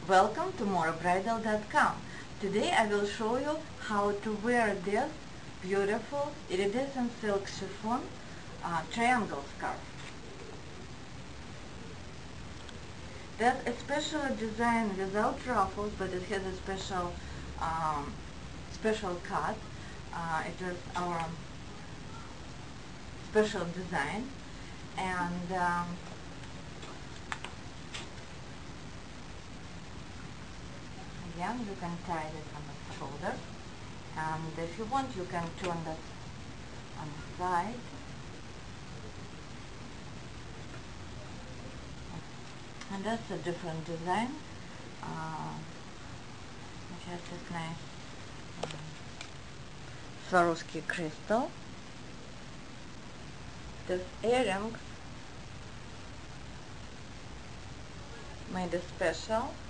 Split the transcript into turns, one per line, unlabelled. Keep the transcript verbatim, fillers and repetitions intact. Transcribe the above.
Welcome to more bridal dot com. Today I will show you how to wear this beautiful iridescent silk chiffon uh, triangle scarf. That's a special design without ruffles, but it has a special um, special cut. Uh, it is our special design, and um, again, you can tie it on the shoulder, and if you want, you can turn that on the side. And that's a different design. Uh, it has this nice um, Swarovski crystal. This earrings made a special